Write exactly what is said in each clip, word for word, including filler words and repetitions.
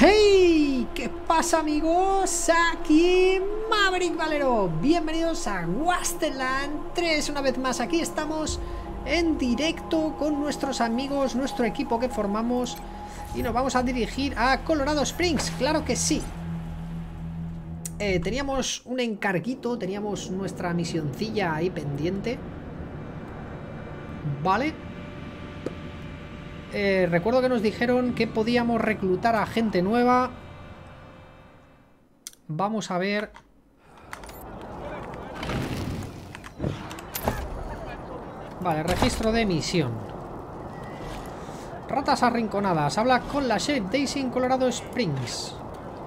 ¡Hey! ¿Qué pasa, amigos? Aquí Maverick Valero. Bienvenidos a Wasteland tres. Una vez más, aquí estamos en directo con nuestros amigos, nuestro equipo que formamos. Y nos vamos a dirigir a Colorado Springs. Claro que sí. Eh, teníamos un encarguito, teníamos nuestra misioncilla ahí pendiente. Vale. Eh, recuerdo que nos dijeron que podíamos reclutar a gente nueva. Vamos a ver. Vale, registro de misión. Ratas arrinconadas. Habla con la Sheriff Daisy en Colorado Springs.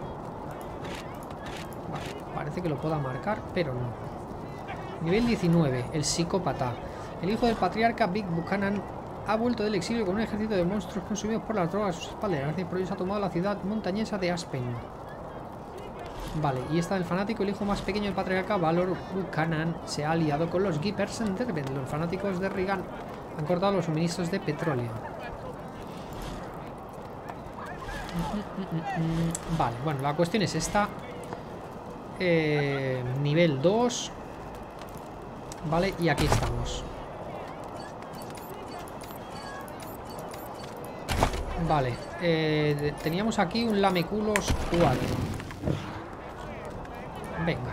Vale, parece que lo pueda marcar, pero no. Nivel diecinueve. El psicópata. El hijo del patriarca Vic Buchanan ha vuelto del exilio con un ejército de monstruos consumidos por las drogas a sus espaldas. Gracias por ellos ha tomado la ciudad montañesa de Aspen. Vale, y está el fanático, el hijo más pequeño del patriarca Valor Buchanan, se ha aliado con los Gippers en Derbent. Los fanáticos de Reagan han cortado los suministros de petróleo. Vale, bueno, la cuestión es esta. Eh, nivel dos. Vale, y aquí estamos. Vale, eh, teníamos aquí un lameculos cuatro. Venga.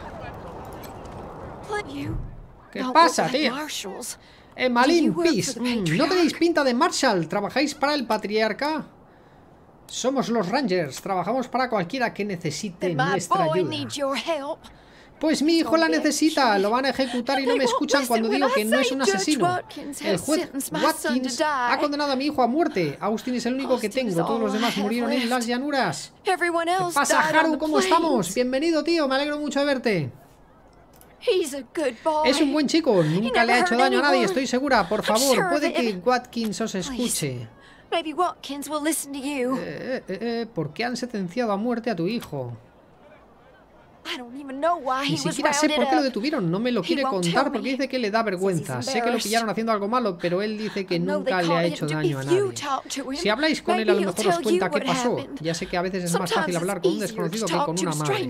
¿Qué pasa, tío? Eh, Malin Peace, mm, no tenéis pinta de Marshall. ¿Trabajáis para el patriarca? Somos los Rangers. Trabajamos para cualquiera que necesite nuestra ayuda. Pues mi hijo la necesita. Lo van a ejecutar y no me escuchan cuando digo que no es un asesino. El juez Watkins ha condenado a mi hijo a muerte. Austin es el único que tengo. Todos los demás murieron en las llanuras. ¿Qué pasa, Haru? ¿Cómo estamos? Bienvenido, tío. Me alegro mucho de verte. Es un buen chico. Nunca le ha hecho daño a nadie, estoy segura. Por favor, puede que Watkins os escuche. Eh, eh, eh, ¿Por qué han sentenciado a muerte a tu hijo? Ni siquiera sé por qué lo detuvieron. No me lo quiere contar porque dice que le da vergüenza. Sé que lo pillaron haciendo algo malo, pero él dice que nunca le ha hecho daño a nadie. Si habláis con él, a lo mejor os cuenta qué pasó. Ya sé que a veces es más fácil hablar con un desconocido que con una madre.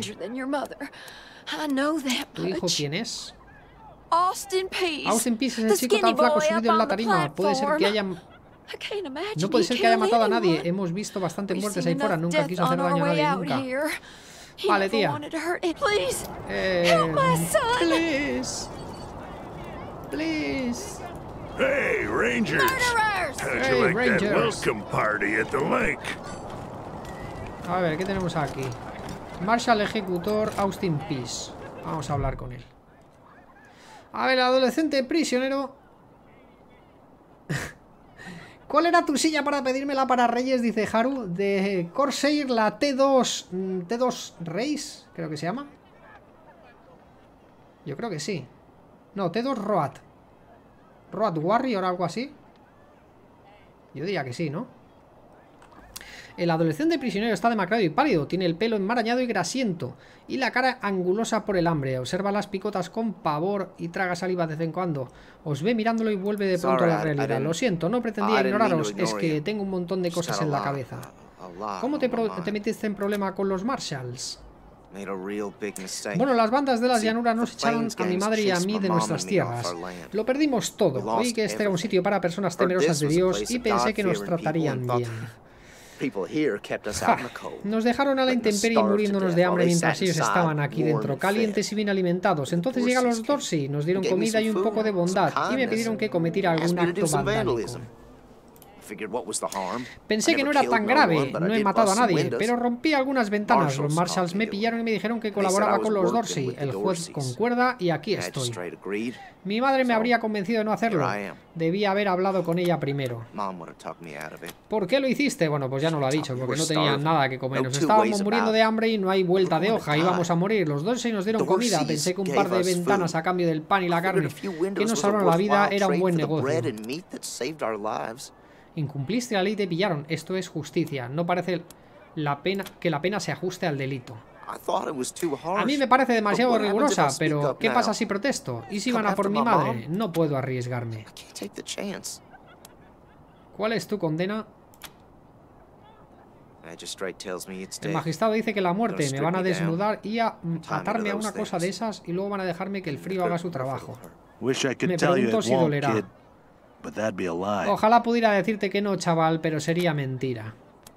¿Tu hijo quién es? Austin Peace es el chico tan flaco subido en la tarima. Puede ser que haya... No puede ser que haya matado a nadie. Hemos visto bastantes muertes ahí fuera. Nunca quiso hacer daño a nadie, nunca. Vale, tía. Eh, please. Please. Hey, Rangers. How'd Hey, you like Rangers. that welcome party at the lake? A ver, ¿qué tenemos aquí? Marshall Ejecutor Austin Peace. Vamos a hablar con él. A ver, adolescente prisionero. ¿Cuál era tu silla para pedírmela para Reyes? Dice Haru. De Corsair, la T dos. T dos Race, creo que se llama. Yo creo que sí. No, T dos Road. Road Warrior o algo así. Yo diría que sí, ¿no? El adolescente prisionero está demacrado y pálido. Tiene el pelo enmarañado y grasiento. Y la cara angulosa por el hambre. Observa las picotas con pavor y traga saliva de vez en cuando. Os ve mirándolo y vuelve de pronto a la realidad. Lo siento, no pretendía ignoraros. Es que tengo un montón de cosas en la cabeza. ¿Cómo te, te metiste en problema con los Marshalls? Bueno, las bandas de las llanuras nos echaron a mi madre y a mí de nuestras tierras. Lo perdimos todo. Oí que este era un sitio para personas temerosas de Dios y pensé que nos tratarían bien. Ja, nos dejaron a la intemperie muriéndonos de hambre mientras ellos estaban aquí dentro, calientes y bien alimentados. Entonces llegaron los Dorsey, nos dieron comida y un poco de bondad y me pidieron que cometiera algún acto vandálico. Pensé que no era tan grave, no he matado a nadie, pero rompí algunas ventanas. Los Marshalls me pillaron y me dijeron que colaboraba con los Dorsey. El juez concuerda y aquí estoy. Mi madre me habría convencido de no hacerlo. Debía haber hablado con ella primero. ¿Por qué lo hiciste? Bueno, pues ya no lo ha dicho, porque no tenía nada que comer. Nos estábamos muriendo de hambre y no hay vuelta de hoja. Íbamos a morir. Los Dorsey nos dieron comida. Pensé que un par de ventanas a cambio del pan y la carne que nos salvaron la vida era un buen negocio. Incumpliste la ley y te pillaron. Esto es justicia. No parece la pena que la pena se ajuste al delito. A mí me parece demasiado rigurosa, pero ¿qué pasa si protesto? ¿Y si van a por mi madre? No puedo arriesgarme. ¿Cuál es tu condena? El magistrado dice que la muerte, me van a desnudar y a atarme a una cosa de esas y luego van a dejarme que el frío haga su trabajo. Me pregunto si dolerá. Ojalá pudiera decirte que no, chaval, pero sería mentira.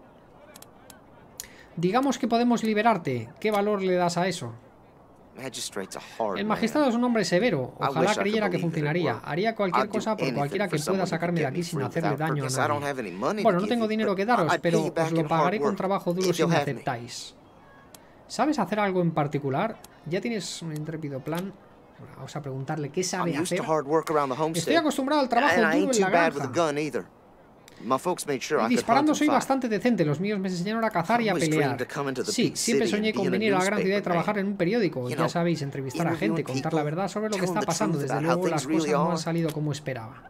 Digamos que podemos liberarte. ¿Qué valor le das a eso? El magistrado es un hombre severo. Ojalá creyera que funcionaría. Haría cualquier cosa por cualquiera que pueda sacarme de aquí sin hacerle daño a nadie. Bueno, no tengo dinero que daros, pero os lo pagaré con trabajo duro si me aceptáis. ¿Sabes hacer algo en particular? ¿Ya tienes un intrépido plan? Bueno, vamos a preguntarle qué sabe hacer. Estoy acostumbrado al trabajo duro en la granja. Y disparando soy bastante decente. Los míos me enseñaron a cazar y a pelear. Sí, siempre soñé con venir a la gran ciudad y trabajar en un periódico. Ya sabéis, entrevistar a gente, contar la verdad sobre lo que está pasando. Desde luego las cosas no han salido como esperaba.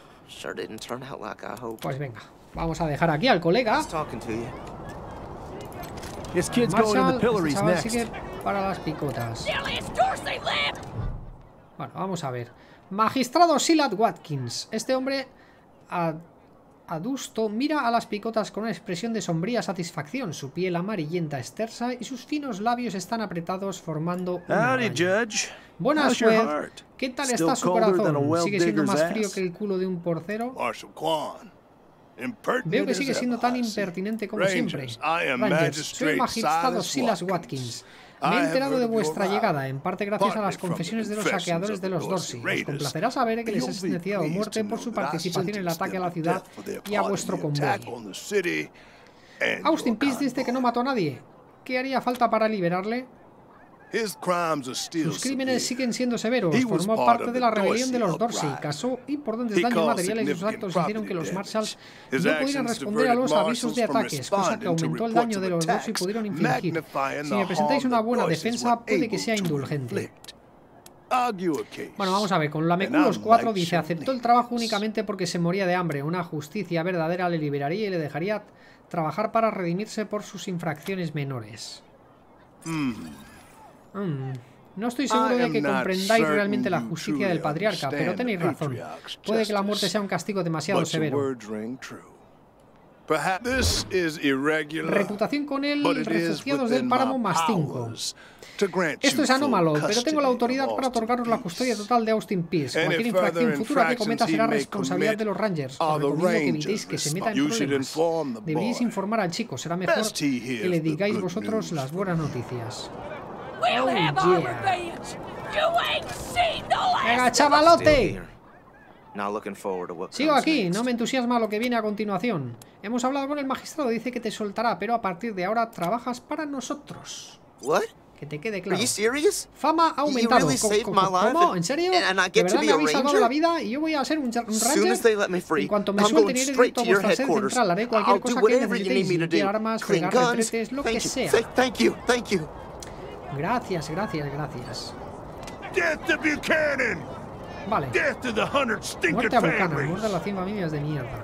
Pues venga, vamos a dejar aquí al colega. Marshall, este chaval sigue para las picotas. Bueno, vamos a ver. Magistrado Silas Watkins. Este hombre a adusto mira a las picotas con una expresión de sombría satisfacción. Su piel amarillenta es tersa y sus finos labios están apretados formando una araña. Buenas, juez. ¿Qué tal está su corazón? ¿Sigue siendo más frío que el culo de un porcero? Veo que sigue siendo tan impertinente como siempre. Rangers, soy el magistrado Silas Watkins. Me he enterado de vuestra llegada, en parte gracias a las confesiones de los saqueadores de los Dorsey. Os complacerá saber que les he sentenciado a muerte por su participación en el ataque a la ciudad y a vuestro convoy. Austin Peace dice que no mató a nadie. ¿Qué haría falta para liberarle? Sus crímenes siguen siendo severos. Formó parte de la rebelión de los Dorsey, casó importantes daños materiales y sus actos hicieron que los Marshals no pudieran responder a los avisos de ataques, cosa que aumentó el daño de los Dorsey pudieron infligir. Si me presentáis una buena defensa, puede que sea indulgente. Bueno, vamos a ver, con la Meculos cuatro dice, aceptó el trabajo únicamente porque se moría de hambre. Una justicia verdadera le liberaría y le dejaría trabajar para redimirse por sus infracciones menores. Mm. No estoy seguro de que comprendáis realmente la justicia del patriarca, pero tenéis razón. Puede que la muerte sea un castigo demasiado severo. Reputación con él, refugiados del páramo más cinco. Esto es anómalo, pero tengo la autoridad para otorgaros la custodia total de Austin Peace. Cualquier infracción futura que cometa será responsabilidad de los Rangers. Os recomiendo que evitéis que se meta en problemas. Deberíais informar al chico, será mejor que le digáis vosotros las buenas noticias. Oh, yeah. ¡Venga, chavalote! Sigo aquí, no me entusiasma lo que viene a continuación. Hemos hablado con el magistrado, dice que te soltará, pero a partir de ahora trabajas para nosotros. Que te quede claro. Fama ha aumentado. ¿Cómo? ¿En serio? ¿De verdad me habéis salvado la vida y yo voy a ser un, un ranger? En cuanto me suelten, iré directo a vuestra sede central. Haré cualquier cosa que necesitéis, limpiar armas, fregar retretes, lo que sea. Gracias, gracias, gracias. Vale. Muerte a Buchanan, muerte a las cien familias de mierda.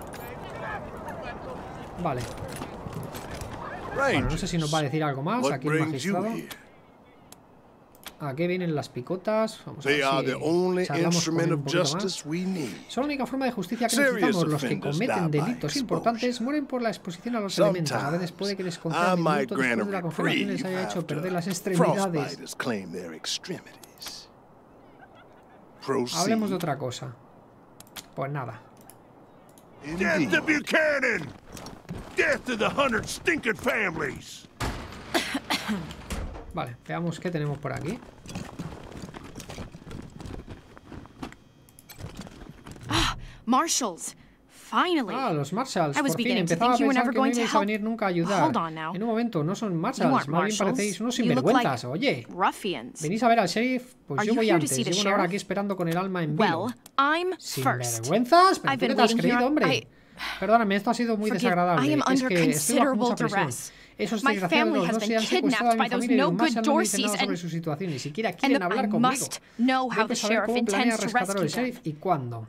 Vale. Bueno, no sé si nos va a decir algo más aquí el magistrado. ¿A qué vienen las picotas? Vamos a ver si charlamos con él un poquito más. Son la única forma de justicia que necesitamos. Los que cometen delitos importantes mueren por la exposición a los elementos. A veces puede que les concedan el minuto después de la congelación les haya hecho perder las extremidades. Hablemos de otra cosa. Pues nada. Death to Buchanan! Death to the hundred stinking families! Vale, veamos qué tenemos por aquí. Ah, Marshals. Finally. Ah, los Marshalls. Por fin empezaba a pensar que no ibais a venir nunca a ayudar. En un momento, no son Marshalls, más bien parecéis unos sinvergüenzas. Oye, venís a ver al sheriff. Pues yo voy antes. Llevo una hora aquí esperando con el alma en vilo. ¿Sinvergüenzas? ¿Pero tú qué te has creído, hombre? Perdóname, esto ha sido muy desagradable. Es que estoy bajo mucha presión. Esos desgraciados los dos se han secuestrado a mi familia y los Marshall no me dicen nada sobre su situación. Ni siquiera quieren hablar conmigo. Tengo que saber cómo planea rescatar al sheriff y cuándo.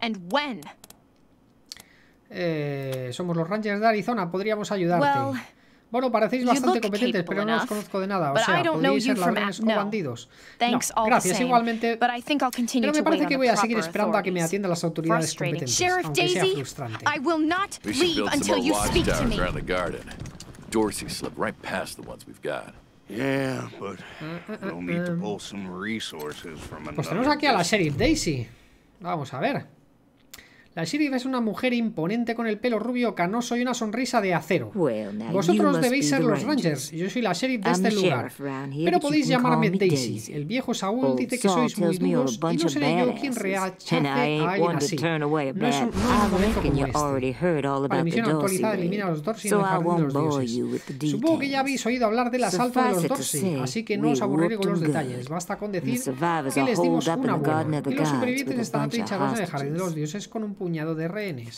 Eh, somos los Rangers de Arizona, podríamos ayudarte. Bueno, parecéis bastante competentes, pero no os conozco de nada. O sea, podríais ser ladrones o bandidos. No, gracias, igualmente. Pero me parece que voy a seguir esperando a que me atiendan las autoridades competentes, aunque sea frustrante. Dorsey slipped right past the ones we've got. Yeah, but we'll need to pull some resources from Pues tenemos aquí a la Sheriff Daisy. Vamos a ver. La Sheriff es una mujer imponente con el pelo rubio canoso y una sonrisa de acero. Vosotros debéis ser los Rangers. Yo soy la Sheriff de este lugar. Pero podéis llamarme Daisy. El viejo Saúl dice que sois muy duros y no seré yo quien rechace a alguien así. No es un, no es un momento como este. Vale, misión actualizada, elimina a los Dorsey en el jardín de los dioses. Supongo que ya habéis oído hablar del asalto de los Dorsey, así que no os aburriré con los detalles. Basta con decir que les dimos una buena. Y los supervivientes están atrinchados en el jardín de los dioses con un puñado de rehenes.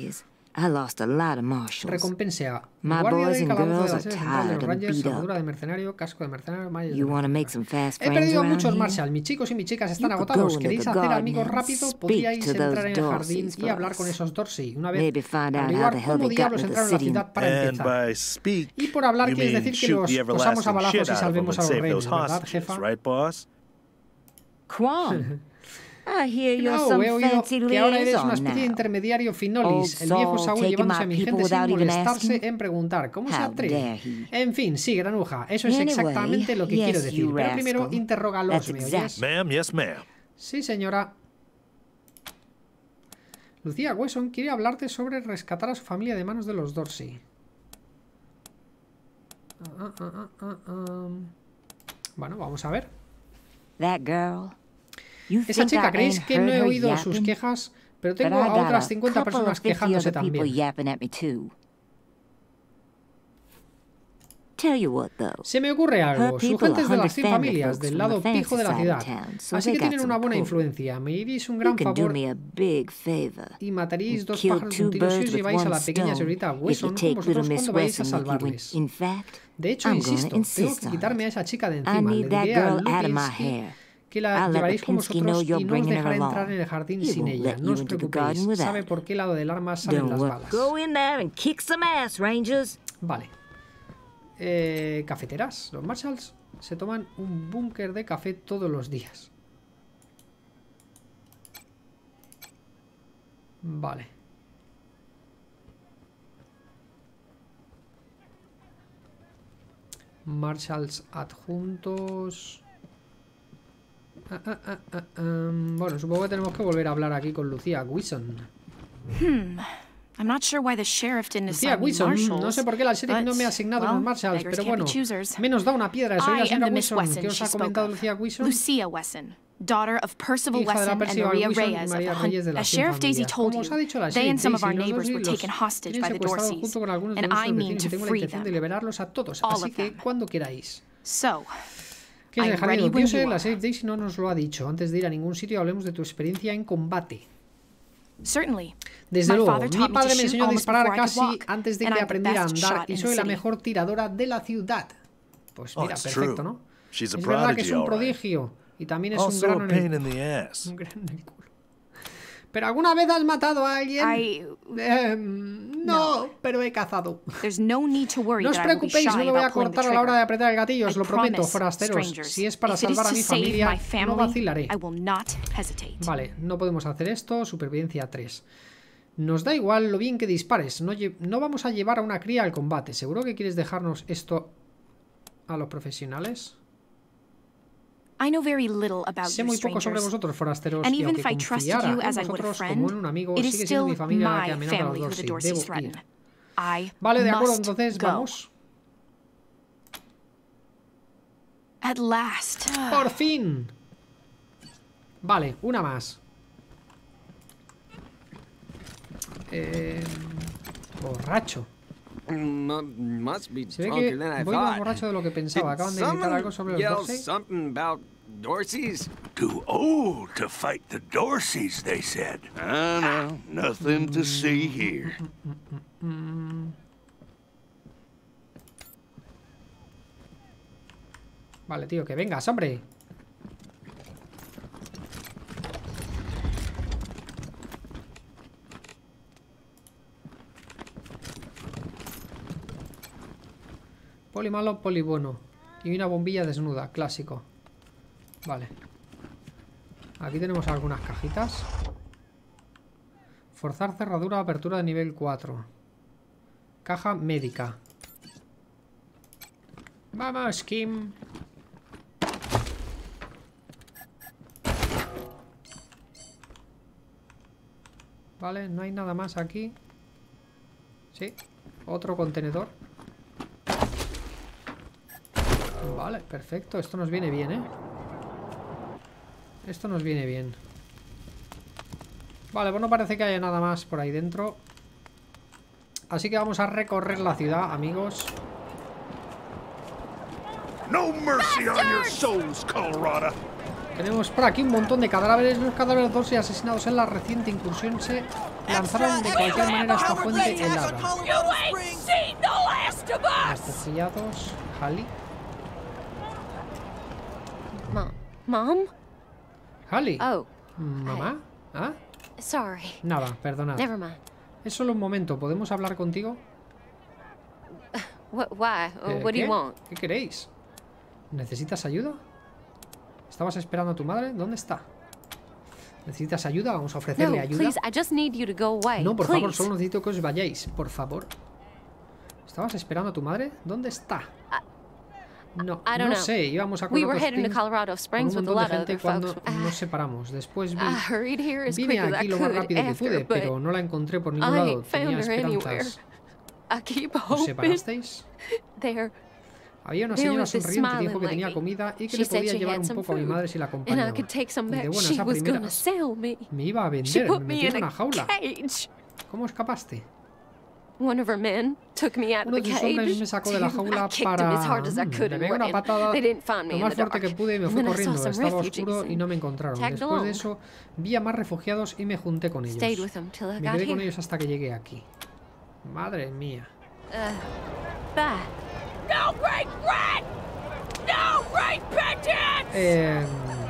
Recompense a guardia del calabozo de la sede central de los Rangers, armadura de mercenario, casco de mercenario, mallas de mercenario. He perdido a muchos Marshall. Mis chicos y mis chicas están agotados. ¿Queréis hacer amigos rápido? Podríais entrar en el jardín y hablar con esos Dorsey. Una vez averiguar cómo diablos entraron a la ciudad para empezar. Y por hablar quieres decir que los posamos a balazos y salvemos a los rehenes, ¿verdad, jefa? Quan. I hear you're No, some he oído fancy que ahora eres una liaison especie de now. intermediario finolis, el Old viejo Saul Saúl taking llevándose a my mi people gente sin without even molestarse asking? en preguntar. ¿Cómo se How atreve? dare he. En fin, sí, granuja, eso es Anyway, exactamente lo que quiero yes, decir. you Pero primero, rascal. interrógalos, That's ¿me oyes? exact- Ma'am, yes, ma'am. Sí, señora. Lucía Wesson quiere hablarte sobre rescatar a su familia de manos de los Dorsey. Ah, ah, ah, ah, ah. Bueno, vamos a ver. That girl. You Esa think chica, I ¿creéis ain't que no heard he her oído sus yapping? quejas? Pero But tengo I a got otras a cincuenta couple personas of fifty quejándose other people también. yapping at me too. Tell you what, though. Se me ocurre algo. Her Su people gente es de are las cien hundred family familias, folks del from lado the fancy pijo de la side ciudad. of town, so Así they que got tienen some una buena pull. influencia. Me haríais un You gran can do favor me a big favor. y mataríais and dos kill pájaros de two un tiro si birds os with lleváis a one la pequeña stone señorita if you Wesson con take little vosotros Miss cuando vayáis a Wesson with you. when- salvarles. In fact, De hecho, I'm gonna insisto, tengo insist que on quitarme a it. esa chica de I encima. Le need that diré a girl out of my Lupinski hair. que la I'll let llevaréis con Lipinski know vosotros you're y no os bringing her dejará along. entrar en el jardín He sin won't ella. let No you os into the preocupéis. garden without Sabe it. por qué lado del arma salen Don't las work. balas. Go in there and kick some ass, Rangers. Vale. Eh, cafeteras. Los Marshalls se toman un búnker de café todos los días. Vale. Marshalls adjuntos. Ah, ah, ah, ah, um, bueno, supongo que tenemos que volver a hablar aquí con Lucía Wesson. Hmm. I'm not sure why the sheriff didn't Lucía assign me Wesson, marshals. no sé por qué la sheriff no me ha asignado but, unos well, Marshalls, beggars pero can't be bueno, choosers. menos da una piedra. Soy I la am señora the Miss Wesson. Wesson ¿Qué os she ha spoke comentado of. Lucía Wesson? Lucia Wesson, daughter of Percival Hija de la Wesson and Percival Maria Wesson y Reyes of María the Hun- Reyes de A las cien Sheriff Daisy familias. told Como os ha you, dicho la they and sheriff some of our Daisy, los neighbors were Dorsey los taken hostage tienen by the secuestrados Dorseys, junto con algunos de and nuestros I mean vecinos to y tengo la free intención de them. liberarlos a todos, All así of que them. cuando queráis. So, ¿Qué es el I'm jardín de ready los when dioses? you La are. sheriff Daisy no nos lo ha dicho. Antes de ir a ningún sitio hablemos de tu experiencia en combate. certainly. Desde My luego, father mi taught me to padre me shoot enseñó a almost disparar before I could casi walk, antes de and que I'm the aprendiera a best andar shot y in soy the la city. mejor tiradora de la ciudad. Pues Oh, mira, it's perfecto, true. ¿no? She's a Es verdad que es prodigy, un all right. prodigio y también es un Also grano a en pain el, in the ass. un grano en el culo. ¿Pero alguna vez has matado a alguien? I. Eh, no, pero he cazado. There's no need to worry No os that I will be preocupéis, shy no me voy a about pulling the cortar a la hora de trigger. apretar el gatillo, os I lo prometo, promise, forasteros. strangers, Si es para if it is salvar a to mi save familia, my no family, vacilaré. I will not hesitate. Vale, no podemos hacer esto. Supervivencia tres. Nos da igual lo bien que dispares. No, lle- no vamos a llevar a una cría al combate. ¿Seguro que quieres dejarnos esto a los profesionales? I know very little about Sé you, muy poco sobre strangers. vosotros, forasteros, And y even aunque if I trusted confiara you en as I would a vosotros friend, como en un amigo, it is sigue siendo still mi familia la que my amenaza a los family who the Dorsey. Dorseys Debo threaten. ir. I Vale, de acuerdo, must entonces go. vamos. At last. ¡Por fin! Vale, una más. Eh, borracho. M- must be Se ve drunker que than I voy más thought. borracho de lo que pensaba. Did Acaban de gritar someone algo sobre los yell Dorsey. something about Dorseys? Too old to fight the Dorseys, they said. Ah, no, nothing to see here. Vale, tío, que vengas, hombre. Poli malo, poli bueno. Y una bombilla desnuda, clásico. Vale. Aquí tenemos algunas cajitas. Forzar cerradura, apertura de nivel cuatro. Caja médica. Vamos, Kim. Vale, no hay nada más aquí. Sí, otro contenedor. Vale, perfecto. Esto nos viene bien, ¿eh? Esto nos viene bien. Vale, pues no parece que haya nada más por ahí dentro. Así que vamos a recorrer la ciudad, amigos. No mercy on your souls, Colorado. Tenemos por aquí un montón de cadáveres. Los cadáveres dorsey asesinados en la reciente incursión se lanzaron de cualquier manera a esta fuente helada. Acuchillados. Hallie. Mom. Mom? Hallie. Oh. ¿Mamá? ¿Ah? Sorry. Nada, perdonad. Never mind. Es solo un momento. ¿Podemos hablar contigo? What, why? Eh, What do ¿qué? you want? ¿Qué queréis? ¿Necesitas ayuda? ¿Estabas esperando a tu madre? ¿Dónde está? ¿Necesitas ayuda? Vamos a ofrecerle No, ayuda. please, I just need you to go away. No, por favor, Please. solo necesito que os vayáis. Por favor. ¿Estabas esperando a tu madre? ¿Dónde está? No, I don't no know. sé. Íbamos a We were Colorado heading to Springs Colorado con Springs un with a montón de lot of gente other cuando folks. nos I, separamos. Después vi, I hurried here as vine quick as I aquí lo más could rápido que after, pude, but pero no la encontré por ningún I lado. ain't Tenía found her anywhere. esperanzas. I keep ¿Os hoping. separasteis? There. Había una There señora was this sonriente que dijo smiling que tenía lady. comida y que She le said podía she llevar had un some poco a mi food, madre si la and I acompañaba. could take some Y de back. buenas She a was gonna primeras sell me. me iba a She vender, put me me metió in en una a jaula. cage. ¿Cómo escapaste? One of her men took me out of Uno the de sus hombres cage. me sacó de la jaula I kicked para... him as hard as I Mm, could le and pegué una ran. patada They didn't find me lo in más the fuerte dark. que pude y me And fui then I saw corriendo. some Estaba refugees oscuro y and no me encontraron. tagged Después de along. eso vi a más refugiados y me junté con ellos. Stayed with them till I Me got quedé con here. ellos hasta que llegué aquí. Madre mía. Uh, bye. No great rat! No great pigeons! Eh...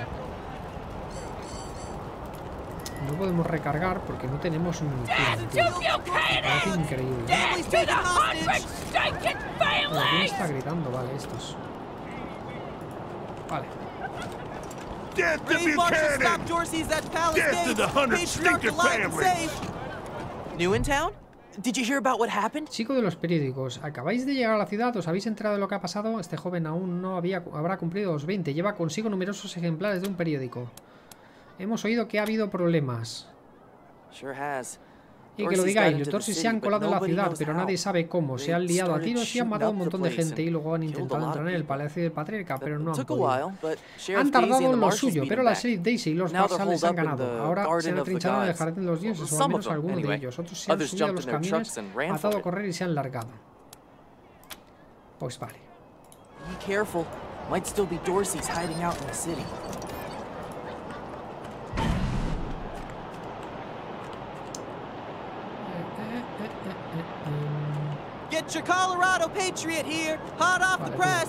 No podemos recargar porque no tenemos munición. tío. Me parece increíble. Death to the hundred stinking Pero ¿quién families! está gritando? Vale, estos. Vale. Death to Brave marshal Buchanan! stopped Dorsey's at Palace Death to Gate. the hundred Patriarch stinking alive and families! safe. New in town? Did you hear about what happened? Chico de los periódicos, acabáis de llegar a la ciudad, ¿os habéis enterado de lo que ha pasado? Este joven aún no había, habrá cumplido los veinte, lleva consigo numerosos ejemplares de un periódico. Hemos oído que ha habido problemas. Sure has. Y que lo digáis, los Dorsey se han colado en la ciudad, pero nadie sabe cómo. Se han liado a tiros y han matado a un montón de gente y luego han intentado entrar en el palacio del patriarca, pero no han podido. Han tardado en lo suyo, pero la Sheriff Daisy y los Marshall les han ganado. Ahora se retrincharon en el jardín de los dioses, o al menos algunos de ellos. Otros se han subido a los camiones, atado a correr y se han largado. Pues vale. Be careful. Might still be Dorsey's hiding out in the city. Get your Colorado Patriot here, hot off the Vale, press.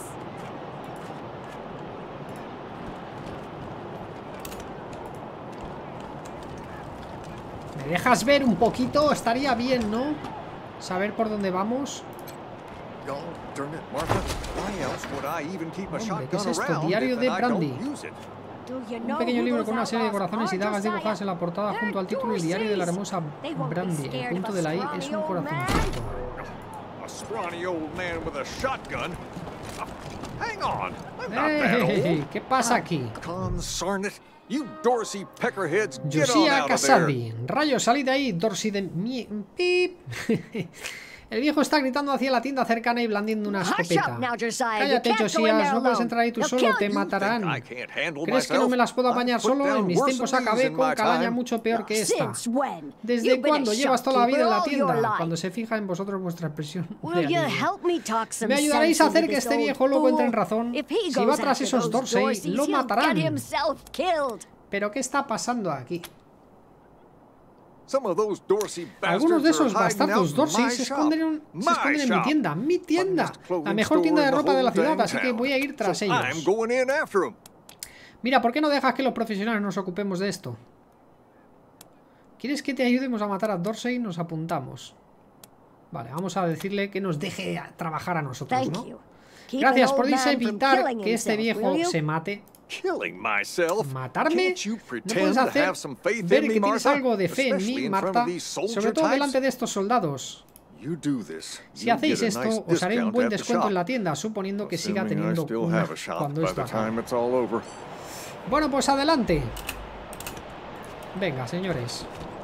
¿Me dejas ver un poquito? Estaría bien, ¿no? Saber por dónde vamos. God darn it, Martha. Why else would I even keep a Hombre, ¿qué es shotgun esto? around Diario if de I Brandy. don't use it? Un pequeño libro con una serie de corazones y dagas dibujadas en la portada junto al título El diario de la hermosa Brandy. El punto de la I es un corazoncito. A scrawny old man with a shotgun? Hang on, I'm not that ¡Ey! old. ¿Qué pasa aquí? Consarn it. You Dorsey peckerheads, get on Josiah out of there. Casardi. Rayos, salid de ahí, Dorsey de mi... Pip. El viejo está gritando hacia la tienda cercana y blandiendo una escopeta. Cállate, Josiah, no puedes entrar ahí tú solo, te matarán. I can't handle ¿Crees que no myself? me las puedo apañar I've put solo? En down mis worse tiempos than these acabé in con my calaña time. mucho peor que esta. Since when? ¿Desde You've been a cuándo llevas toda la vida en la shopkeeper all your tienda? life. Cuando se fija en vosotros vuestra expresión de Will you alivio. help me talk some ¿Me ayudaréis a sense hacer into que this este old viejo loco entre en fool? razón? If he Si va goes tras after esos those Dorsey, Dorseys, lo he'll matarán. get himself killed. ¿Pero qué está pasando aquí? Some of those Dorsey Algunos de esos bastards are hiding bastardos out in Dorsey my se shop. esconden, se My esconden en mi shop. tienda. ¡Mi tienda! Finest clothing La mejor tienda de store in ropa the de la whole ciudad, dang así que town. voy a ir tras So ellos. I'm going in after 'em. Mira, ¿por qué no dejas que los profesionales nos ocupemos de esto? ¿Quieres que te ayudemos a matar a Dorsey? Nos apuntamos. Vale, vamos a decirle que nos deje a trabajar a nosotros, Thank ¿no? you. Keep Gracias, an old ¿podéis man from evitar killing que este himself, viejo will you? se mate? Killing myself. ¿Matarme? Can't you ¿No pretend puedes to hacer have some faith ver in que me, tienes Martha? algo de fe en Especially mí, in front of Marta? these soldier Sobre todo types? delante de estos soldados. You do this, Si you'll hacéis get a nice esto, os haré un discount buen at the descuento shop. en la tienda, suponiendo que siga Assuming I teniendo still una have a shop cuando by esto the acabe. time it's all over. Bueno, pues adelante. Venga, señores.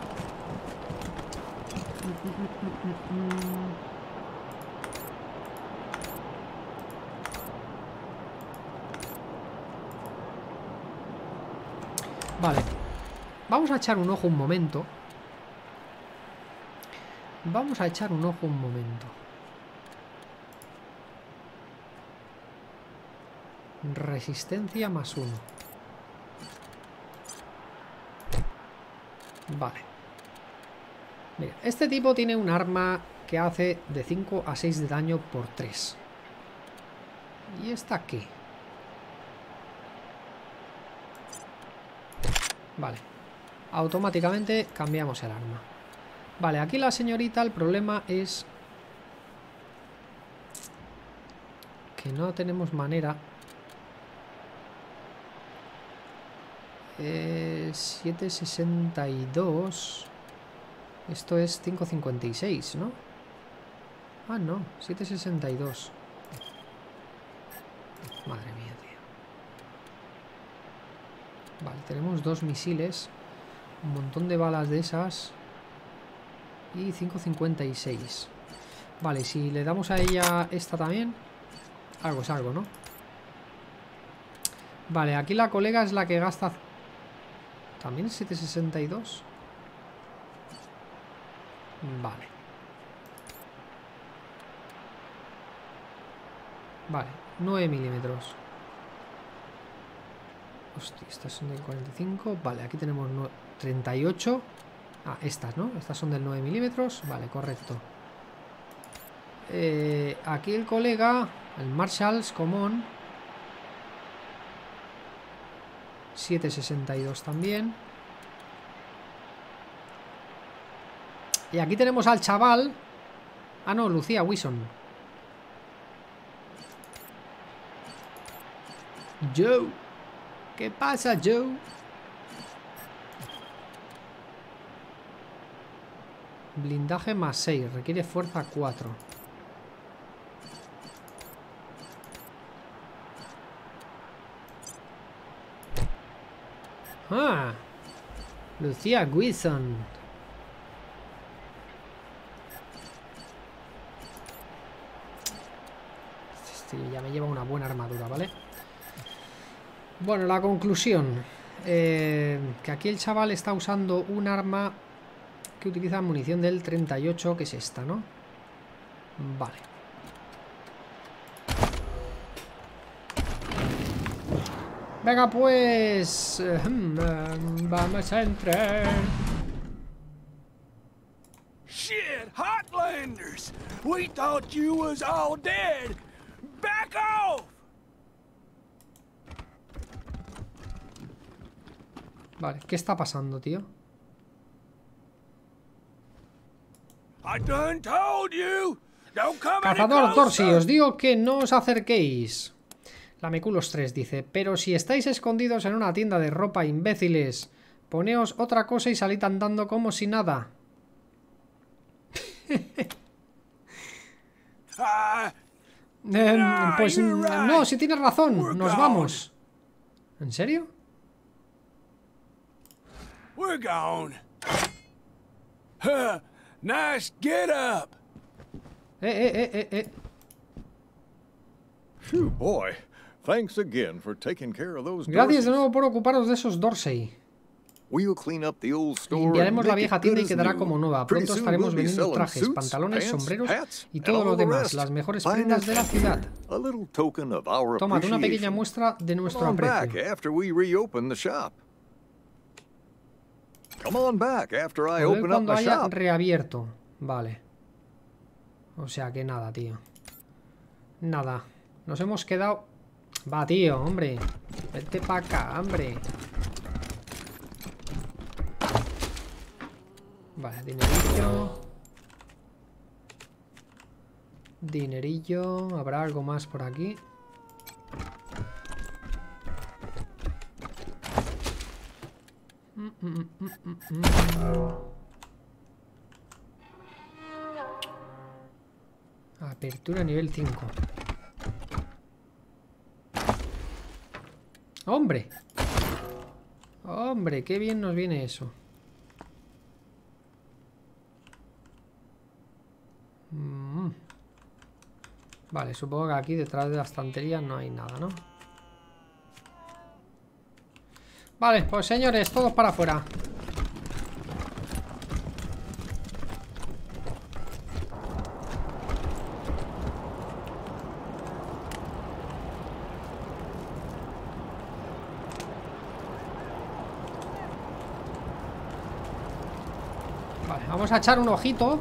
Vale. Vamos a echar un ojo un momento. Vamos a echar un ojo un momento. Resistencia más uno. Vale. Mira, este tipo tiene un arma que hace de cinco a seis de daño por tres. ¿Y esta qué? Vale. Automáticamente cambiamos el arma. Vale, aquí la señorita, el problema es que no tenemos manera. Eh, siete sesenta y dos. Esto es cinco cincuenta y seis, ¿no? Ah, no, siete sesenta y dos. Madre mía, tío. Vale, tenemos dos misiles, un montón de balas de esas y cinco cincuenta y seis. Vale, si le damos a ella esta también, algo es algo, ¿no? Vale, aquí la colega es la que gasta... ¿También es siete sesenta y dos? Vale. Vale, nueve milímetros. Hostia, estas son del cuarenta y cinco. Vale, aquí tenemos treinta y ocho. Ah, estas, ¿no? Estas son del nueve milímetros. Vale, correcto. Eh, aquí el colega, el Marshalls Común, siete sesenta y dos también. Y aquí tenemos al chaval. Ah, no, Lucía Wilson. Joe. ¿Qué pasa, Joe? Blindaje más seis. Requiere fuerza cuatro. Ah. Lucía Wilson. Este ya me lleva una buena armadura, ¿vale? Bueno, la conclusión. Eh, que aquí el chaval está usando un arma que utiliza munición del treinta y ocho, que es esta, ¿no? Vale. Venga, pues... eh, vamos a entrar. Shit, Hotlanders! We thought you was all dead! Back off! Vale, ¿qué está pasando, tío? I done told you! Don't come any Cazador Dorsey, closer. os digo que no os acerquéis. Lameculos tres dice: pero si estáis escondidos en una tienda de ropa, imbéciles, poneos otra cosa y salid andando como si nada. Ah, Eh, nah, pues you're mm, right. no, si tienes razón, We're nos gone. vamos. ¿En serio? We're gone. Huh, nice get up. Eh, eh, eh, eh, eh. Phew, boy. Thanks again for taking care of those Gracias de Dorseys. nuevo por ocuparos de esos Dorsey. We'll clean up the old store Limpiaremos and la make vieja it tienda good y as quedará new. como nueva. Pretty Pronto soon estaremos we'll be vendiendo selling trajes, suits, pantalones, pants, sombreros hats, y and todo all lo the demás. rest. Las mejores Buy prendas us de la something, ciudad. a little token of our Tomad una pequeña appreciation. muestra de nuestro Come on back aprecio. after we reopen the shop. Come on back after I Volver open up cuando the haya shop. reabierto. Vale. O sea que nada, tío. Nada. Nos hemos quedado... Va, tío, hombre. Vete para acá, hombre. Vale, dinerillo. Dinerillo. ¿Habrá algo más por aquí? Mm, mm, mm, mm, mm. Apertura nivel cinco. ¡Hombre! ¡Hombre! ¡Qué bien nos viene eso! Mm. Vale, supongo que aquí detrás de la estantería no hay nada, ¿no? Vale, pues señores, todos para afuera. Vale, vamos a echar un ojito.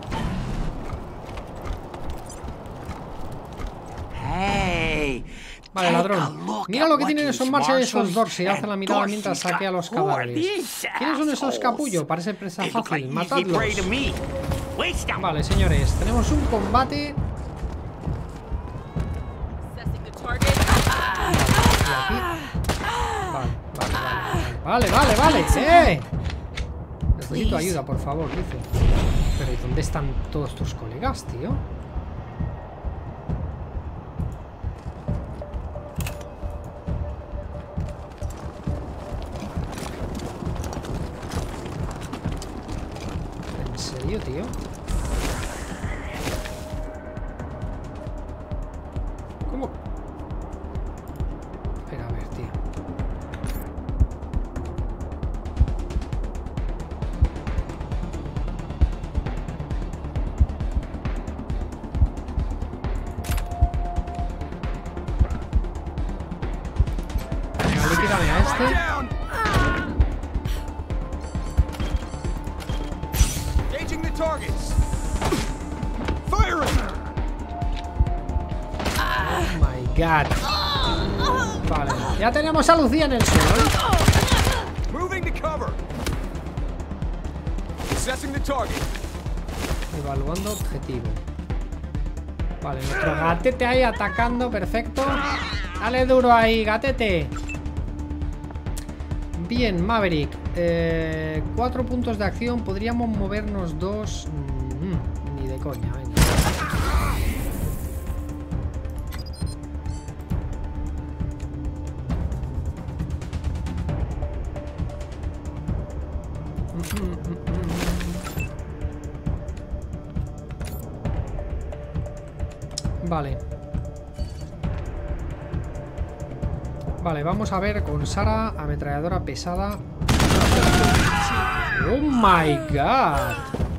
Vale, ladrón. Mira lo que tienen esos Marshall y esos Dorsey. Alza la mirada mientras saquea a los cadáveres. ¿Quiénes son esos capullos? Parece presa fácil. Matadlos. Vale, señores. Tenemos un combate. Vale, vale, vale, vale. ¡Eh! Necesito ayuda, por favor, dice. Pero ¿y dónde están todos tus colegas, tío? ¿En serio, tío? ¿Cómo? Espera, a ver, tío. Líquidame a este. Engaging the targets. Firing. Oh my god. Vale, ya tenemos a Lucía en el suelo. Moving to cover. Assessing the target. Evaluando objetivo. Vale, nuestro gatete ahí atacando, perfecto. Dale duro ahí, gatete. Bien, Maverick. Eh, cuatro puntos de acción. Podríamos movernos dos. Mm, ni de coña, venga. Mm, mm, mm, mm. Vale. Vale, vamos a ver con Sara, ametralladora pesada. ¡Oh my god!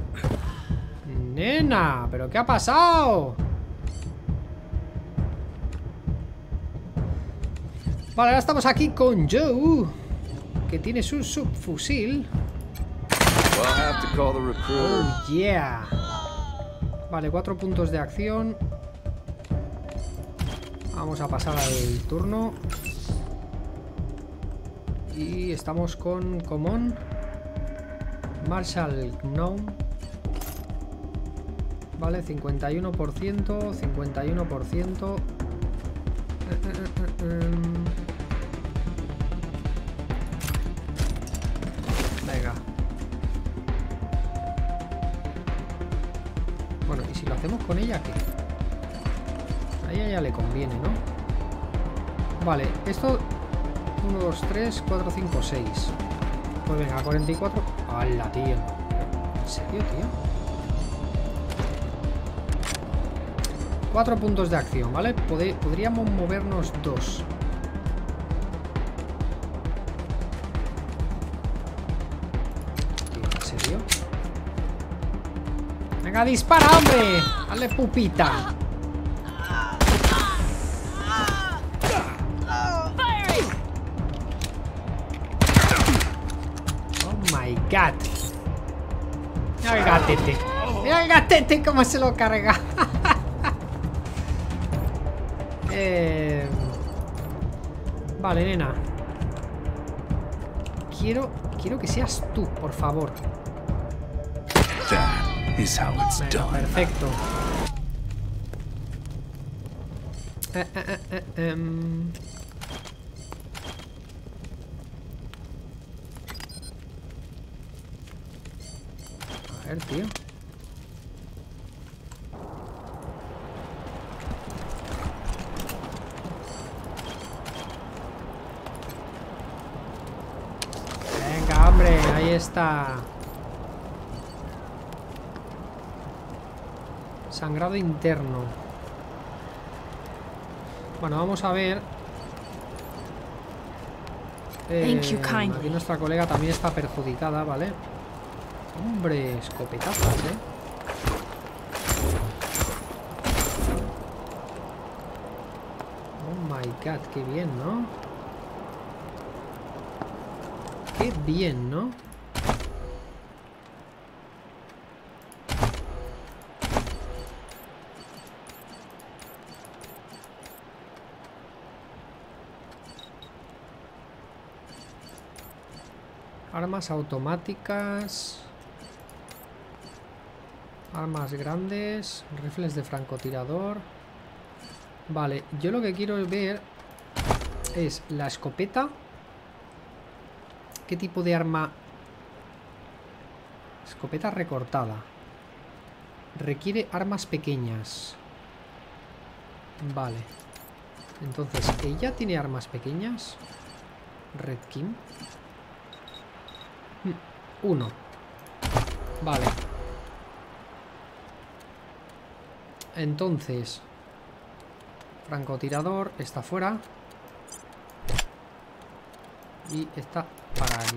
Nena, ¿pero qué ha pasado? Vale, ahora estamos aquí con Joe, que tiene su subfusil. Oh yeah. Vale, cuatro puntos de acción. Vamos a pasar al turno. Y estamos con Common, Marshall Gnome. Vale, cincuenta y uno por ciento, cincuenta y uno por ciento. Eh, eh, eh, eh. Venga. Bueno, ¿y si lo hacemos con ella qué? A ella ya le conviene, ¿no? Vale, esto... uno, dos, tres, cuatro, cinco, seis. Pues venga, cuarenta y cuatro. ¡Hala, tío! ¿En serio, tío? cuatro puntos de acción, ¿vale? Pod- podríamos movernos dos. Tío, ¿en serio? ¡Venga, dispara, hombre! ¡Dale, pupita! Gat. Mira el gatete. Mira el gatete cómo se lo carga. eh... Vale, nena. Quiero, quiero que seas tú, por favor. That is how it's Venga, done. perfecto. Eh, eh, eh, eh, em. A ver, tío. Ahí está. Sangrado interno. Bueno, vamos a ver. Eh, Thank you kindly. aquí nuestra colega también está perjudicada, ¿vale? Hombre, escopetazos, ¿eh? Oh my god, qué bien, ¿no? Qué bien, ¿no? Armas automáticas. Armas grandes. Rifles de francotirador. Vale, yo lo que quiero ver es la escopeta. ¿Qué tipo de arma? Escopeta recortada. Requiere armas pequeñas. Vale. Entonces, ¿ella tiene armas pequeñas? Redkin. Uno. Vale. Entonces, francotirador está fuera. Y está para allí.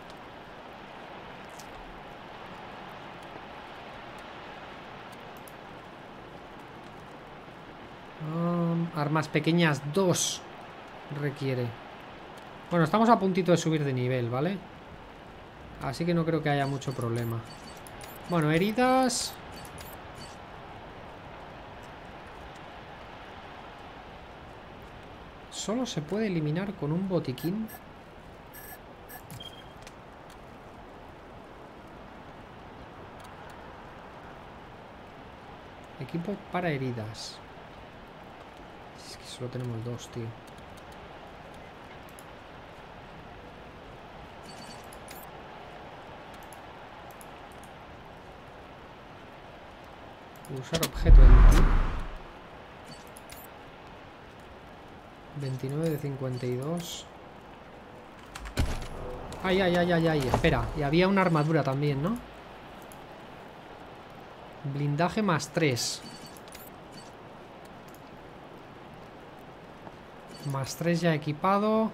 Um, armas pequeñas dos requiere. Bueno, estamos a puntito de subir de nivel, ¿vale? Así que no creo que haya mucho problema. Bueno, heridas. Solo se puede eliminar con un botiquín. Equipo para heridas. Es que solo tenemos dos, tío. Usar objeto de veintinueve de cincuenta y dos. Ay, ay, ay, ay, ay. Espera. Y había una armadura también, ¿no? Blindaje más tres. Más tres ya equipado.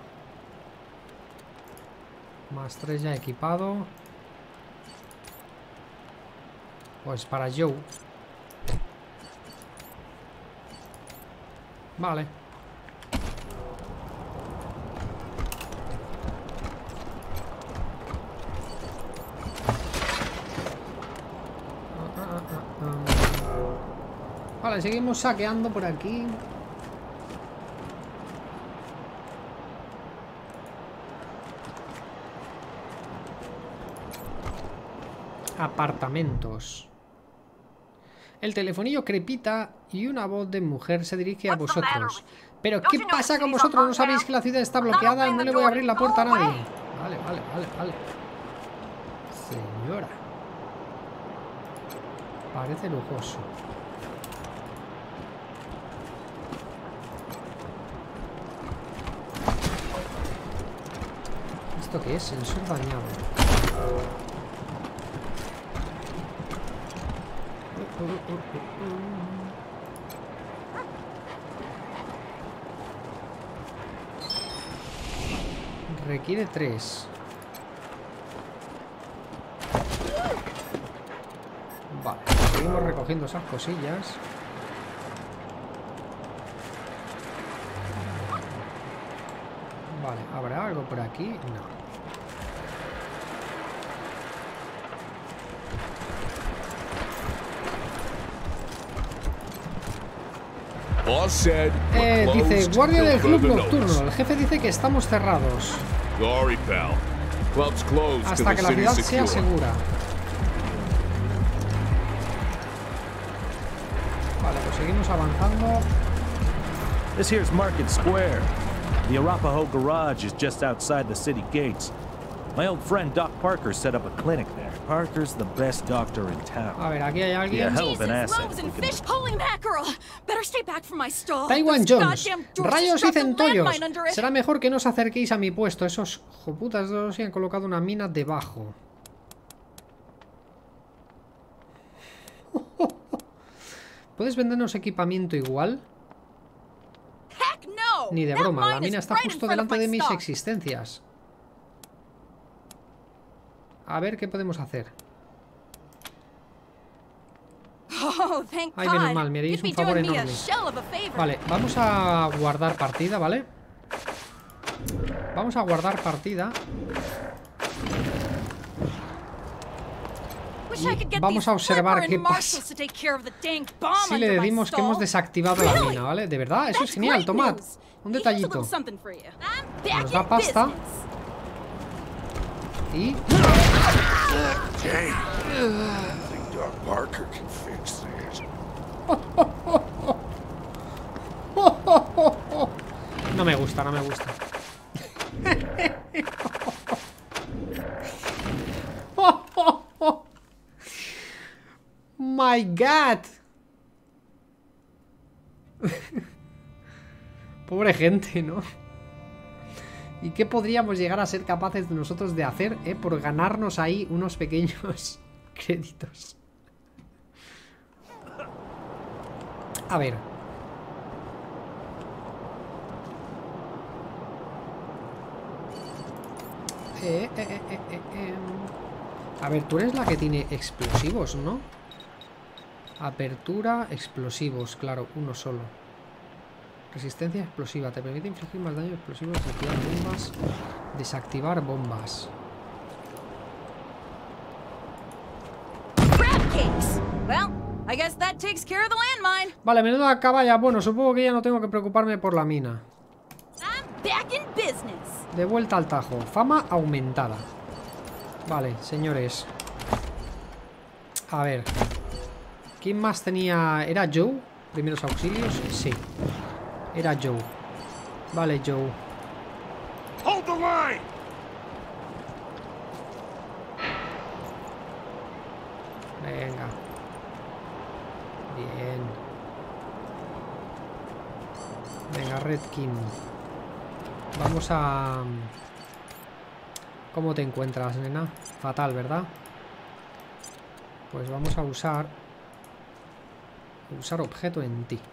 Más tres ya equipado. Pues para Joe. Vale. Vale, seguimos saqueando por aquí. Apartamentos. El telefonillo crepita y una voz de mujer se dirige a vosotros. ¿Pero qué pasa con vosotros? ¿No sabéis que la ciudad está bloqueada? No le voy a abrir la puerta a nadie. Vale, vale, vale, vale. Señora. Parece lujoso. ¿Esto qué es? Sensor dañado. Requiere tres. Vale, seguimos recogiendo esas cosillas. Vale, ¿habrá algo por aquí? No. Eh, dice, guardia del club nocturno. El jefe dice que estamos cerrados hasta que la ciudad sea segura. Vale, pues seguimos avanzando. This here's Market Square. The Arapaho garage is just outside the city gates. My old friend Doc Parker set up a clinic there. Parker's the best doctor in town. A ver, aquí hay alguien. Yeah, hell of an asset. Loaves and fish. Holy mackerel! Better stay back from my stall. Taiwan Those Jones. goddamn Dorseys Rayos y dropped a centollos. landmine under it. Será mejor que no os acerquéis a mi puesto. Esos joputas dos han colocado una mina debajo. ¿Puedes vendernos equipamiento igual? Heck no! Ni de That broma, la mine mina is está right in justo front of delante my de mis stall. existencias. A ver qué podemos hacer. Oh, thank Ay, menos God. mal, me haréis You'd be un favor doing me a enorme. shell of a favor. Vale, vamos a guardar partida, ¿vale? Vamos a guardar partida. Wish I could get Vamos these a observar Flipper qué and pasa. Marshals to take care of the dang bomb Si le under my decimos que stall. hemos desactivado la Really? mina, ¿vale? De verdad, eso es That's genial, great tomad. news. Un Here's a detallito. little something for you. I'm back Nos da in pasta. business. Y... Dang. I think Doc Parker can fix this. No me gusta, no me gusta. My God. Pobre gente, ¿no? ¿Y qué podríamos llegar a ser capaces de nosotros de hacer, eh? Por ganarnos ahí unos pequeños créditos. A ver. Eh, eh, eh, eh, eh, eh. A ver, tú eres la que tiene explosivos, ¿no? Apertura, explosivos, claro, uno solo. Resistencia explosiva, te permite infligir más daño explosivo, desactivar bombas. Desactivar bombas. Well, I guess that takes care of the landmine. Vale, menuda caballa. Bueno, supongo que ya no tengo que preocuparme por la mina. I'm back in business. De vuelta al tajo. Fama aumentada. Vale, señores. A ver. ¿Quién más tenía? ¿Era Joe? ¿Primeros auxilios? Sí. Era Joe. Vale, Joe. Hold the line! Venga. Bien. Venga, Redkin. Vamos a... ¿Cómo te encuentras, nena? Fatal, ¿verdad? Pues vamos a usar... Usar objeto en ti.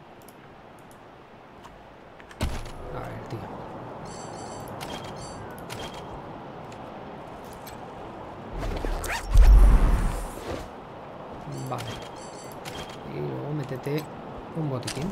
A ver, tío. Vale. Y luego métete un botiquín.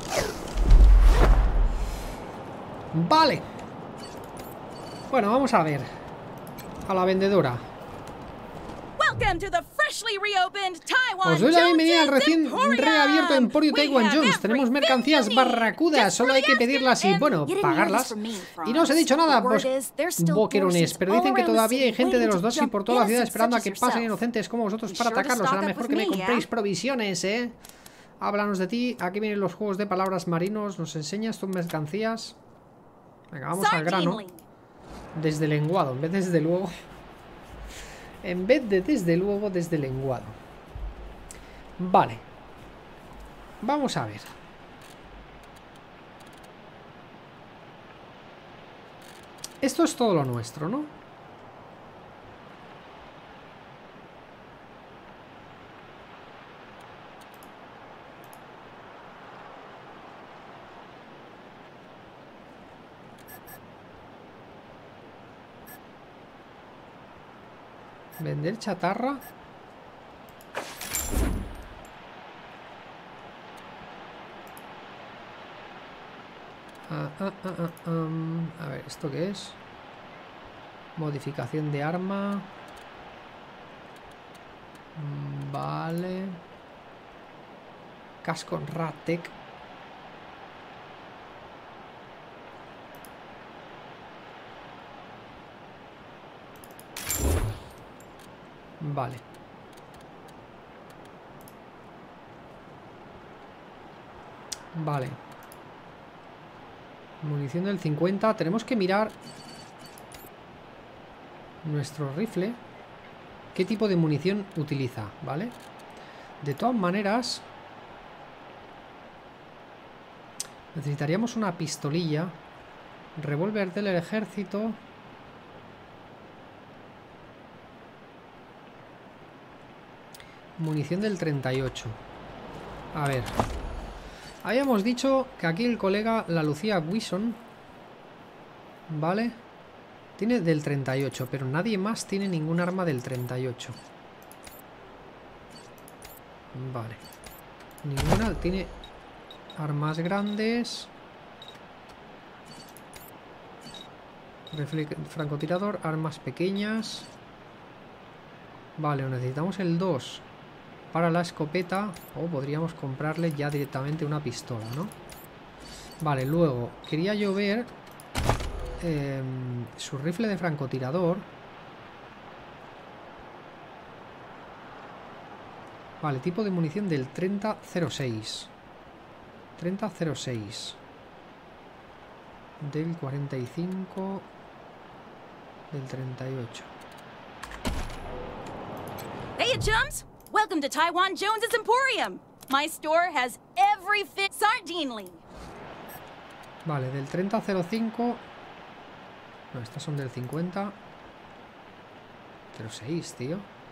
Vale. Bueno, vamos a ver. A la vendedora. Welcome to the freshly reopened Taiwan Os doy la bienvenida al Jones recién Emporium. reabierto Emporio We Taiwan have Jones. Tenemos everything mercancías you need. barracudas, Just solo hay que really ask pedirlas y, and bueno, you didn't pagarlas. hear this from me, Y no os he dicho nada, The pues, word is there's still boquerones. forces Pero all dicen que around the todavía hay city gente de waiting los to dos y jump por toda la ciudad innocent esperando a such que as pasen yourself. inocentes como vosotros Be para sure to atacarlos. stock Será up mejor with que me me, compréis yeah? provisiones, ¿eh? Háblanos de ti. Aquí vienen los juegos de palabras marinos. Nos enseñas tus mercancías. Venga, vamos al grano. Desde lenguado, en vez de desde luego. En vez de desde luego, desde lenguado. Vale. Vamos a ver. Esto es todo lo nuestro, ¿no? Vender chatarra. Ah, ah, ah, ah, um, a ver, ¿esto qué es? Modificación de arma. Mm, Vale. Casco Rattec. Vale. Vale. Munición del cincuenta. Tenemos que mirar nuestro rifle. qué tipo de munición utiliza, ¿vale? De todas maneras, necesitaríamos una pistolilla. Revólver del ejército. Munición del treinta y ocho. A ver. Habíamos dicho que aquí el colega, la Lucía Wison, ¿vale? Tiene del treinta y ocho, pero nadie más tiene ningún arma del treinta y ocho. Vale. Ninguna tiene armas grandes. Rifle francotirador, armas pequeñas. Vale, necesitamos el dos para la escopeta. O podríamos comprarle ya directamente una pistola, ¿no? Vale, luego quería yo ver eh, su rifle de francotirador. Vale, tipo de munición del treinta cero seis. treinta cero seis. Del cuarenta y cinco. Del treinta y ocho. Hey, chums! Welcome to Taiwan Jones's Emporium. My store has every fit sardinely. Vale, del treinta cero cinco. No, estas son del cincuenta. cero seis, tío.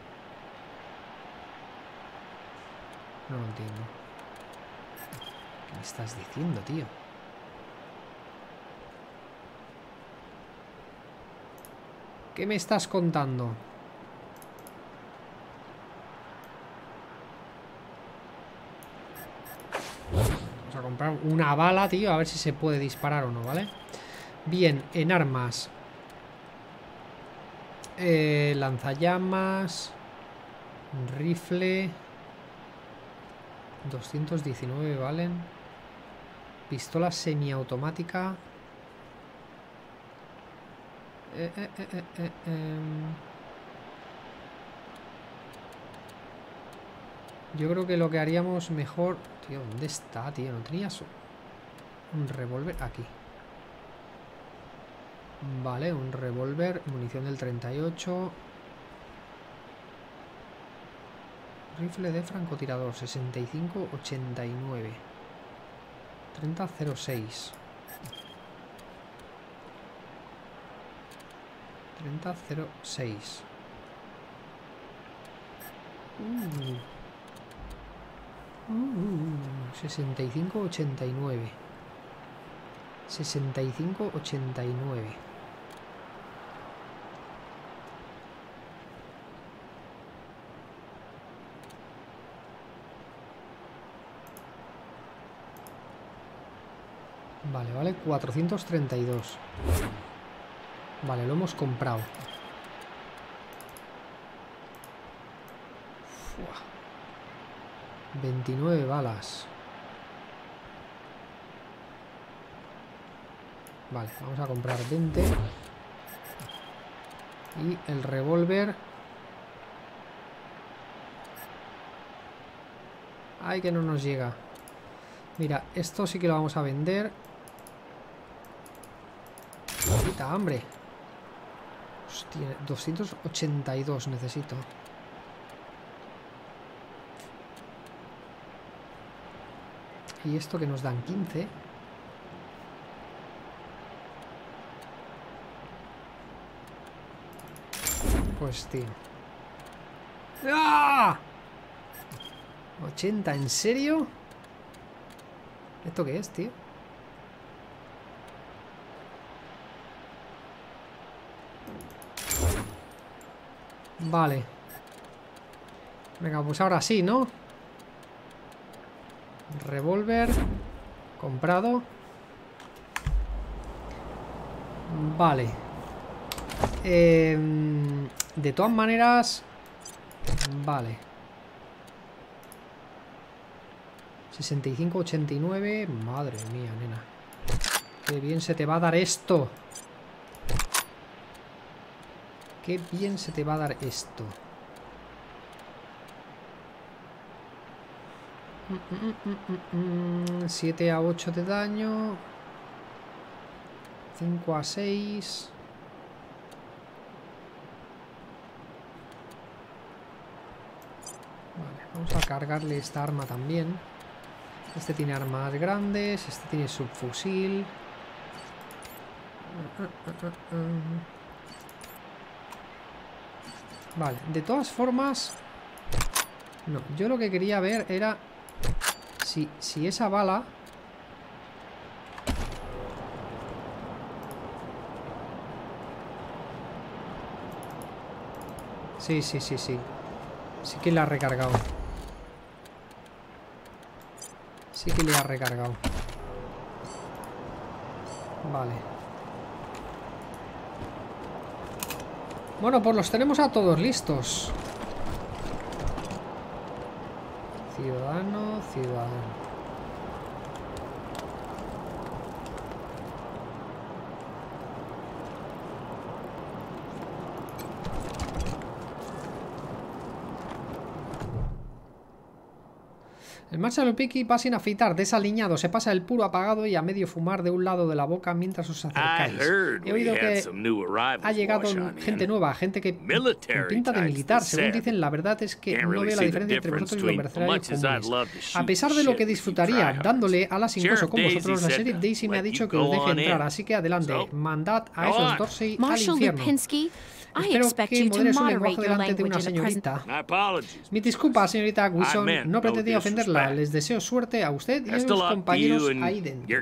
No lo entiendo. ¿Qué me estás diciendo, tío? ¿Qué me estás contando? Vamos a comprar una bala, tío, a ver si se puede disparar o no, ¿vale? Bien, en armas. Eh, lanzallamas. Rifle. doscientos diecinueve valen. Pistola semiautomática. Eh, eh, eh, eh, eh, eh. Yo creo que lo que haríamos mejor... Tío, ¿dónde está, tío? ¿No tenías un revólver? Aquí. Vale, un revólver. Munición del treinta y ocho. Rifle de francotirador. sesenta y cinco ochenta y nueve. treinta cero seis. treinta cero seis. Uh. Uh, sesenta y cinco ochenta y nueve. sesenta y cinco ochenta y nueve. Vale, vale, cuatrocientos treinta y dos. Vale, lo hemos comprado. Fua. veintinueve balas. Vale, vamos a comprar veinte. Y el revólver. Ay, que no nos llega. Mira, esto sí que lo vamos a vender. Quita hambre. Hostia, doscientos ochenta y dos necesito. Y esto que nos dan quince. Pues tío. ¡Ah! ochenta, ¿en serio? ¿Esto qué es, tío? Vale. Venga, pues ahora sí, ¿no? Revólver. Comprado. Vale. Eh, de todas maneras... Vale. sesenta y cinco ochenta y nueve. Madre mía, nena. Qué bien se te va a dar esto. Qué bien se te va a dar esto. siete a ocho de daño. cinco a seis. Vamos a cargarle esta arma también. Este tiene armas grandes, este tiene subfusil. Vale, de todas formas... No, yo lo que quería ver era... Si, si esa bala... Sí, sí, sí, sí. Sí que la ha recargado. Sí que le ha recargado. Vale. Bueno, pues los tenemos a todos listos. Ciudadano, ciudadano. El Marshal Picky va sin afeitar, desaliñado, se pasa el puro apagado y a medio fumar de un lado de la boca mientras os acercáis. He oído que ha llegado gente nueva, gente que con pinta de militar. Según dicen, la verdad es que no veo la diferencia entre vosotros y los mercenarios comunes. A pesar de lo que disfrutaría dándole alas incluso con vosotros, la Sheriff Daisy me ha dicho que os deje entrar, así que adelante, mandad a esos Dorsey al infierno. Espero que modere su lenguaje delante de una señorita. Mi disculpa, señorita Wilson, no pretendía ofenderla. Les deseo suerte a usted y a sus compañeros ahí dentro.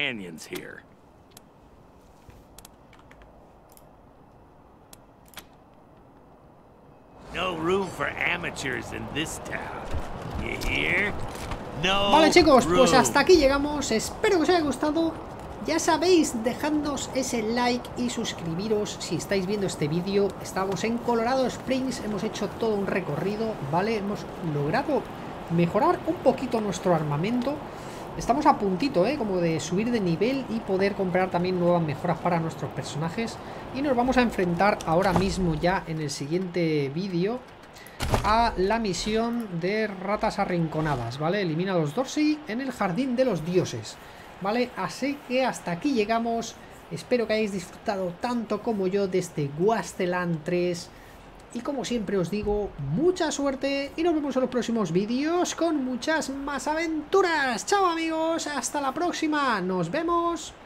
Vale, chicos, pues hasta aquí llegamos. Espero que os haya gustado. Ya sabéis, dejadnos ese like y suscribiros si estáis viendo este vídeo. Estamos en Colorado Springs, hemos hecho todo un recorrido, ¿vale? Hemos logrado mejorar un poquito nuestro armamento. Estamos a puntito, ¿eh? Como de subir de nivel y poder comprar también nuevas mejoras para nuestros personajes. Y nos vamos a enfrentar ahora mismo ya en el siguiente vídeo a la misión de ratas arrinconadas, ¿vale? Elimina a los Dorsey en el Jardín de los Dioses. Vale, así que hasta aquí llegamos. Espero que hayáis disfrutado tanto como yo de este Wasteland tres. Y como siempre os digo, mucha suerte y nos vemos en los próximos vídeos con muchas más aventuras. Chao amigos, hasta la próxima. Nos vemos.